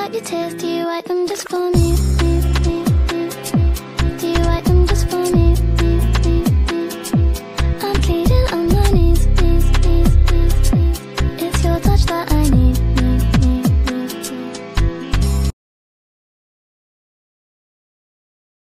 wipe your tears? Do you wipe them just for me?